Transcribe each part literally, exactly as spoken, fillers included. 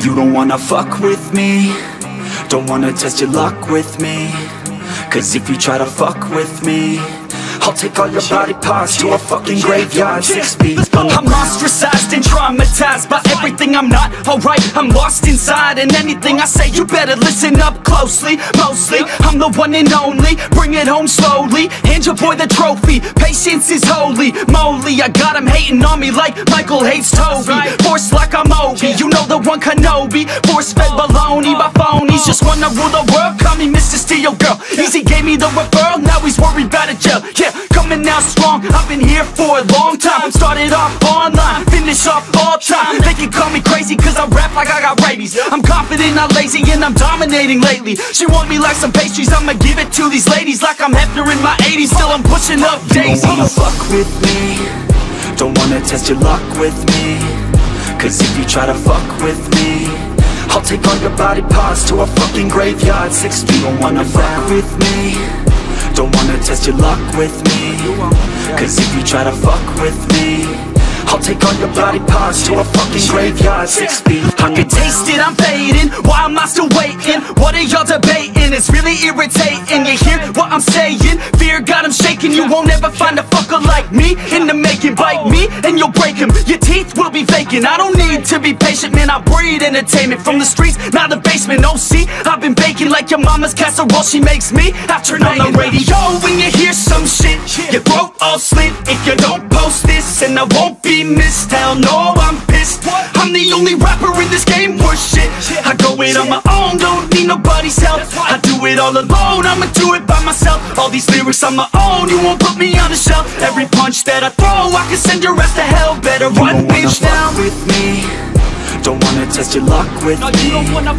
You don't wanna fuck with me, don't wanna test your luck with me. Cause if you try to fuck with me, I'll take all your body parts to a fucking graveyard, six feet under. I'm ostracized and traumatized by everything I'm not. Alright, I'm lost inside, and anything I say you better listen up closely. Mostly, I'm the one and only, bring it home slowly. Hand your boy the trophy, patience is holy moly. I got him hating on me like Michael hates Toby. Force like I'm Obi, you know the one Kenobi. Force fed baloney by phonies, just wanna rule the world, call me Mister Steel Girl. Easy gave me the referral, now he's worried about a jail. Yeah, coming out strong, I've been here for a long time. Started off online, finish off all time. They can call me crazy cause I rap like I got rabies. I'm confident, not lazy, and I'm dominating lately. She want me like some pastries, I'ma give it to these ladies like I'm Hefner in my eighties. Still I'm pushing up daisies. You don't wanna fuck with me, don't wanna test your luck with me. Cause if you try to fuck with me, I'll take all your body parts to a fucking graveyard, six feet. You don't wanna fuck with me, don't wanna test your luck with me. Cause if you try to fuck with me, I'll take all your body parts to a fucking graveyard, six feet. I can taste it, I'm fading, why am I still waiting? What are y'all debating? It's really irritating. You hear what I'm saying? Fear got him shaking. You won't ever find a fucker like me in the making. Bite me and you'll break him, your teeth will be vacant. I don't need to be patient, man, I breed entertainment. From the streets, not the basement. Oh see, I've been baking like your mama's casserole. She makes me after night on the radio. When you hear some shit, your throat all slit. If you don't post this, and I won't be missed. Hell no, I'm pissed. I'm the only rapper in this game worth shit. I go it on my own, don't need nobody's help. I do it all alone, I'ma do it by myself. All these lyrics on my own, you won't put me on the shelf. Every punch that I throw, I can send your ass to hell. Better run, bitch, down with me, don't wanna test your luck with me.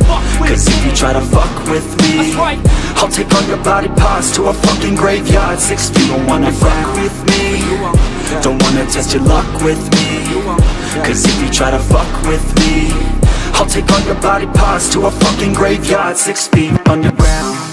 Cause if you try to fuck with me, I'll take all your body parts to a fucking graveyard, six feet. Don't wanna fuck with me, don't wanna test your luck with me. Cause if you try to fuck with me, I'll take all your body parts to a fucking graveyard, six feet underground.